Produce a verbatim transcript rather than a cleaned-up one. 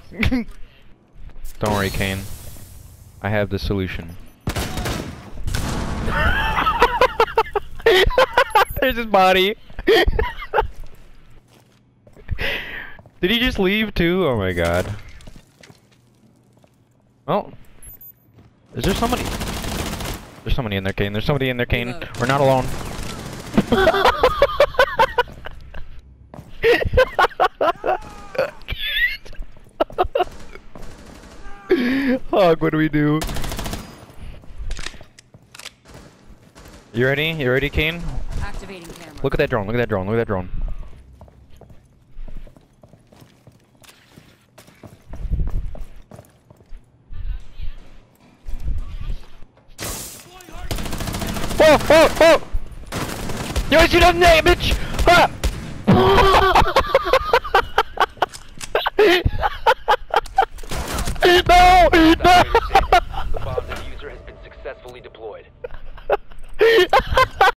Don't worry, Kane. I have the solution. There's his body. Did he just leave too? Oh my god. Oh. Is there somebody? There's somebody in there, Kane. There's somebody in there, Kane. We're not alone. Hog, what do we do? You ready? You ready, Kane? Activating camera. Look at that drone. Look at that drone. Look at that drone. Whoa! Whoa! Whoa! You want to see that name, bitch? Ah! No! No! The bomb diffuser has been successfully deployed.